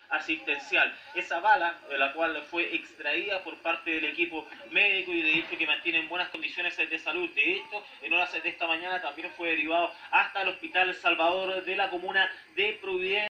asistencial. Esa bala, de la cual fue extraída por parte del equipo médico y de hecho que mantiene en buenas condiciones de salud. De hecho, en horas de esta mañana también fue derivado hasta el Hospital Salvador de la comuna de Providencia.